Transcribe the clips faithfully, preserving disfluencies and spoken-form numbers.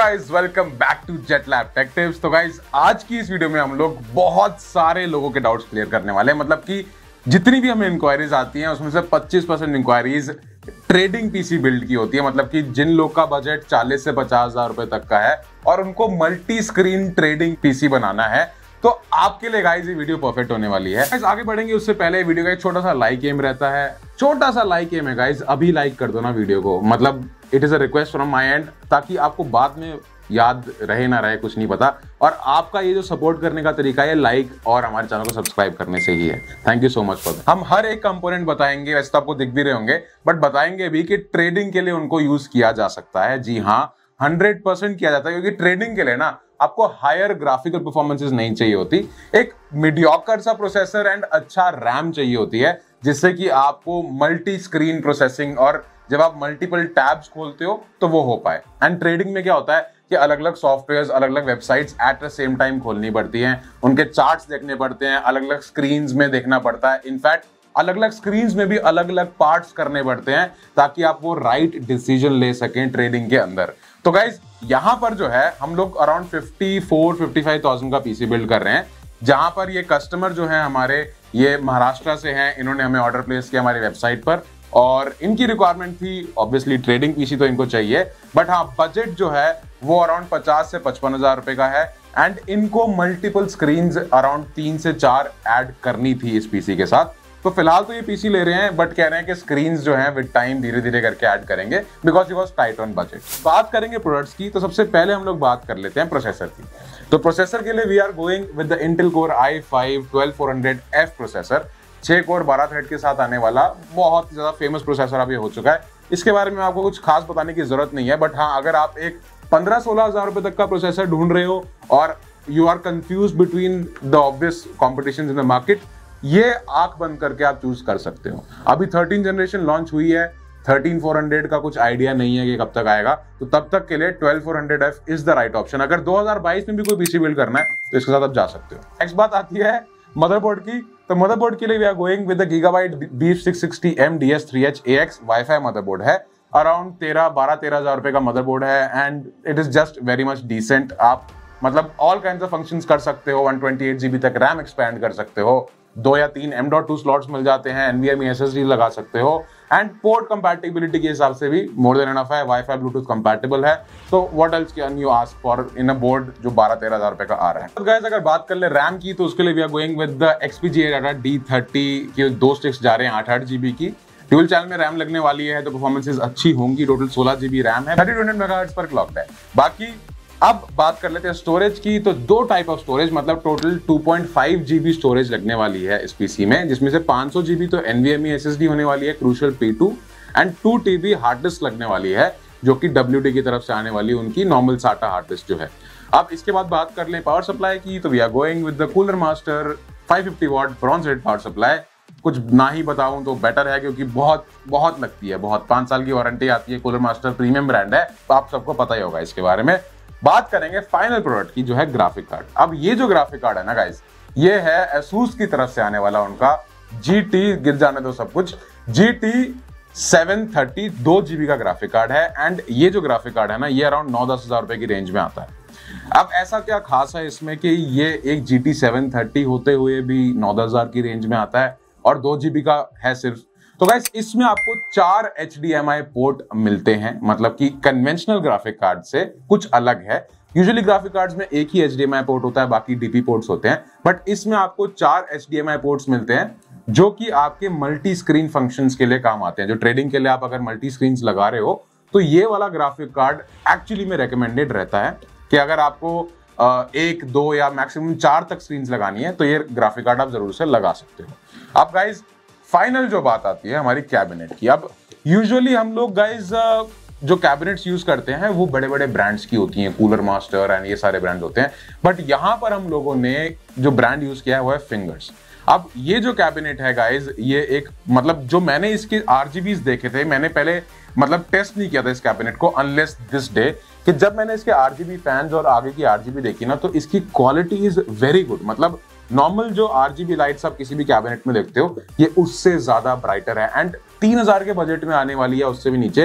Guys welcome back to Jet Lab Tech Tips. तो guys आज की इस वीडियो में हम लोग बहुत सारे लोगों के डाउट्स क्लियर करने वाले हैं। मतलब कि जितनी भी हमें इंक्वायरीज आती हैं उसमें से पच्चीस percent inquiries trading PC build की होती है। मतलब कि जिन लोग का बजट चालीस से पचास हजार रुपए तक का है और उनको मल्टी स्क्रीन ट्रेडिंग पीसी बनाना है, तो आपके लिए गाइस ये वीडियो परफेक्ट होने वाली है। गाइस आगे बढ़ेंगे उससे पहले वीडियो का एक छोटा सा लाइक एम रहता है, छोटा सा लाइक एम है गाइस, अभी लाइक कर दो ना वीडियो को। मतलब it is a request from my end, ताकि आपको बाद में याद रहे ना रहे कुछ नहीं पता। और आपका ये जो सपोर्ट करने का तरीका है लाइक और हमारे चैनल को सब्सक्राइब करने से ही है। Thank you so much for that. हम हर एक कंपोनेंट बताएंगे, वैसे तो आपको दिख भी रहे होंगे, बट बताएंगे भी कि ट्रेडिंग के लिए उनको यूज किया जा सकता है। जी हाँ, हंड्रेड परसेंट किया जाता है, क्योंकि ट्रेडिंग के लिए ना आपको हायर ग्राफिकल परफॉर्मेंसेस नहीं चाहिए होती, एक मीडियोकर सा प्रोसेसर एंड अच्छा रैम चाहिए होती है, जिससे कि आपको मल्टी स्क्रीन प्रोसेसिंग और जब आप मल्टीपल टैब्स खोलते हो तो वो हो पाए। एंड ट्रेडिंग में क्या होता है कि अलग अलग सॉफ्टवेयर्स, अलग अलग websites at the same time खोलनी पड़ती हैं, उनके चार्ट्स देखने पड़ते हैं, अलग अलग स्क्रीन्स में देखना पड़ता है। इनफैक्ट अलग अलग स्क्रीन्स में भी अलग अलग पार्ट्स करने पड़ते हैं, ताकि आप वो राइट डिसीजन ले सकें ट्रेडिंग के अंदर। तो गाइज यहां पर जो है हम लोग around fifty four fifty five thousand का पीसी बिल्ड कर रहे हैं, जहां पर ये कस्टमर जो है हमारे ये महाराष्ट्र से हैं। इन्होंने हमें ऑर्डर प्लेस किया हमारी वेबसाइट पर और इनकी रिक्वायरमेंट थी ऑब्वियसली ट्रेडिंग पीसी, तो इनको चाहिए। बट हाँ, बजट जो है वो अराउंड पचास से पचपन हजार रुपए का है एंड इनको मल्टीपल स्क्रीन्स अराउंड तीन से चार ऐड करनी थी इस पीसी के साथ। तो फिलहाल तो ये पीसी ले रहे हैं, बट कह रहे हैं कि स्क्रीन्स जो हैं विद टाइम धीरे धीरे करके ऐड करेंगे, because he was tight on budget. बात करेंगे प्रोडक्ट्स की, तो सबसे पहले हम लोग बात कर लेते हैं प्रोसेसर की। तो प्रोसेसर के लिए we are going with the Intel core i five twelve four hundred F processor, छह कोर बारह थ्रेड के साथ आने वाला बहुत ज्यादा फेमस प्रोसेसर अभी हो चुका है। इसके बारे में आपको कुछ खास बताने की जरूरत नहीं है, बट हाँ, अगर आप एक पंद्रह सोलह हजार रुपए तक का प्रोसेसर ढूंढ रहे हो और you are confuse between the obvious competition in the market, ये आंख बंद करके आप चूज कर सकते हो। अभी थर्टीन जनरेशन लॉन्च हुई है, थर्टीन फोर हंड्रेड का कुछ आइडिया नहीं है कि कब तक आएगा, तो तब तक के लिए twelve four hundred F is the right option. अगर दो हजार बाईस में भी कोई पीसी बिल्ड करना है तो इसके साथ आप जा सकते हो। नेक्स्ट बात आती है मदरबोर्ड की। तो मदरबोर्ड के लिए we are going with the Gigabyte B six sixty M D S three H A X wifi motherboard है। अराउंड तेरह बारह तेरह हजार रुपए का मदरबोर्ड है and it is just very much decent. आप मतलब ऑल काइंड्स ऑफ फंक्शंस कर सकते हो, वन ट्वेंटी एट जीबी तक रैम एक्सपैंड कर सकते हो, दो या तीन एम डॉट टू स्लॉट्स मिल जाते हैं, एनवीएमई एसएसडी लगा सकते हो एंड पोर्ट कंपैटिबिलिटी के हिसाब से भी मोर देन एनफ है। वाईफाई ब्लूटूथ कंपैटिबल है, तो what else can you ask for in a board जो बारह तेरह हजार रुपए का आ रहा है। तो गाइस अगर बात कर ले रैम की, तो उसके लिए we are going with the XPG A data D thirty के दो स्टिक्स जा रहे हैं आठ आठ जीबी की। ड्यूल चैनल में रैम लगने वाली है, तो परफॉर्मेंसेस अच्छी होंगी। टोटल सोलह जीबी रैम है, थर्टी टू हंड्रेड मेगाहर्ट्ज पर क्लॉक्ड है। बाकी अब बात कर लेते हैं स्टोरेज की। तो दो टाइप ऑफ स्टोरेज, मतलब total two point five GB storage लगने वाली है इस पीसी में, जिसमें से पाँच सौ जीबी तो एनवीएमई एसएसडी होने वाली है, Crucial P two, and two TB hard disk लगने वाली है, जो कि डब्ल्यूडी की तरफ से आने वाली उनकी नॉर्मल साटा हार्ड डिस्क जो है। अब इसके बाद बात कर लें पावर सप्लाई की, तो we are going with the Cooler Master five fifty watt bronze red power supply. कुछ ना ही बताऊं तो बेटर है, क्योंकि बहुत बहुत लगती है, बहुत पांच साल की वारंटी आती है। कूलर मास्टर प्रीमियम ब्रांड है, तो आप सबको पता ही होगा इसके बारे में। बात करेंगे फाइनल प्रोडक्ट की, जो है ग्राफिक कार्ड। अब ये जो ग्राफिक कार्ड है ना गाइस, ये है एसूस की तरफ से आने वाला उनका जी टी, गिर जाने दो सब कुछ, जी टी सेवन थर्टी दो जीबी का ग्राफिक कार्ड है। एंड ये जो ग्राफिक कार्ड है ना, ये अराउंड नौ दस हजार रुपए की रेंज में आता है। अब ऐसा क्या खास है इसमें कि ये एक जी टी सेवन थर्टी होते हुए भी नौ दस हजार की रेंज में आता है और दो जीबी का है सिर्फ। तो गाइस इसमें आपको चार H D M I port मिलते हैं, मतलब कि कन्वेंशनल ग्राफिक कार्ड से कुछ अलग है। यूजुअली ग्राफिक कार्ड्स में एक ही H D M I port होता है, बाकी डीपी पोर्ट्स होते हैं, बट इसमें आपको चार H D M I ports मिलते हैं, जो कि आपके मल्टी स्क्रीन फंक्शंस के लिए काम आते हैं। जो ट्रेडिंग के लिए आप अगर मल्टी स्क्रीन लगा रहे हो, तो ये वाला ग्राफिक कार्ड एक्चुअली में रिकमेंडेड रहता है कि अगर आपको एक दो या मैक्सिमम चार तक स्क्रीन लगानी है, तो ये ग्राफिक कार्ड आप जरूर से लगा सकते हो। अब गाइज फाइनल जो बात आती है हमारी कैबिनेट की। अब यूजुअली हम लोग गाइज जो कैबिनेट्स यूज करते हैं वो बड़े बड़े ब्रांड्स की होती हैं, कूलर मास्टर एंड ये सारे ब्रांड होते हैं, बट यहां पर हम लोगों ने जो ब्रांड यूज किया है वो है फिंगर्स। अब ये जो कैबिनेट है गाइज, ये एक मतलब जो मैंने इसके आरजीबीज देखे थे, मैंने पहले मतलब टेस्ट नहीं किया था इस कैबिनेट को अनलेस दिस डे, कि जब मैंने इसके आरजीबी फैंस और आगे की आरजीबी देखी ना, तो इसकी क्वालिटी इज वेरी गुड। मतलब नॉर्मल जो आरजीबी लाइट्स आप किसी भी कैबिनेट में देखते हो, ये उससे ज्यादा ब्राइटर है एंड तीन हजार के बजट में आने वाली है, उससे भी नीचे।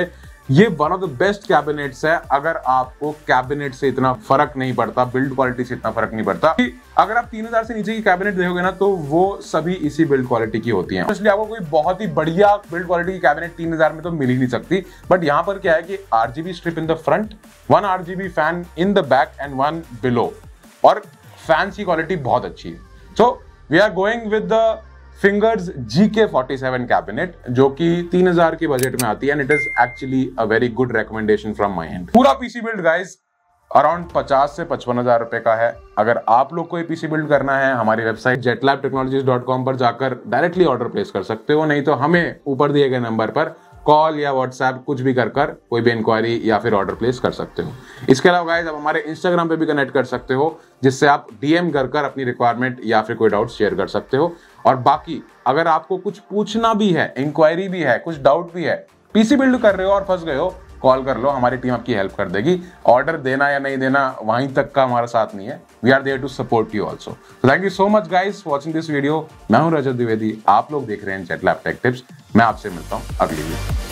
ये one of the best cabinets है अगर आपको कैबिनेट से इतना फर्क नहीं पड़ता, बिल्ड क्वालिटी से इतना फर्क नहीं पड़ता। कि अगर आप तीन हजार से नीचे की कैबिनेट देखोगे ना तो वो सभी इसी बिल्ड क्वालिटी की होती हैं, इसलिए आपको कोई बहुत ही बढ़िया बिल्ड क्वालिटी की कैबिनेट तीन हजार में तो मिल ही नहीं सकती। बट यहाँ पर क्या है कि RGB strip in the front, one RGB fan in the back and one below, और फैंस की क्वालिटी बहुत अच्छी है। So we are going with the Fingers G K forty seven cabinet, जो कि तीन हजार के बजट में आती है, and it is actually a very good recommendation from my end. पूरा पीसी बिल्ड गाइस अराउंड पचास से पचपन हजार रुपए का है। अगर आप लोग को ये पीसी बिल्ड करना है, हमारी website Jetlab Technologies dot com पर जाकर डायरेक्टली ऑर्डर प्लेस कर सकते हो, नहीं तो हमें ऊपर दिए गए नंबर पर कॉल या व्हाट्सएप कुछ भी कर कर कोई भी इंक्वायरी या फिर ऑर्डर प्लेस कर सकते हो। इसके अलावा गाइस आप हमारे इंस्टाग्राम पे भी कनेक्ट कर सकते हो, जिससे आप डीएम कर कर अपनी रिक्वायरमेंट या फिर कोई डाउट शेयर कर सकते हो। और बाकी अगर आपको कुछ पूछना भी है, इंक्वायरी भी है, कुछ डाउट भी है, पीसी बिल्ड कर रहे हो और फंस गए हो, कॉल कर लो, हमारी टीम आपकी हेल्प कर देगी। ऑर्डर देना या नहीं देना वहीं तक का हमारा साथ नहीं है, we are there to support you also. Thank you so much guys for watching this video. मैं हूं रजत द्विवेदी, आप लोग देख रहे हैं जेटलैब टेक टिप्स। मैं आपसे मिलता हूं अगली वीडियो।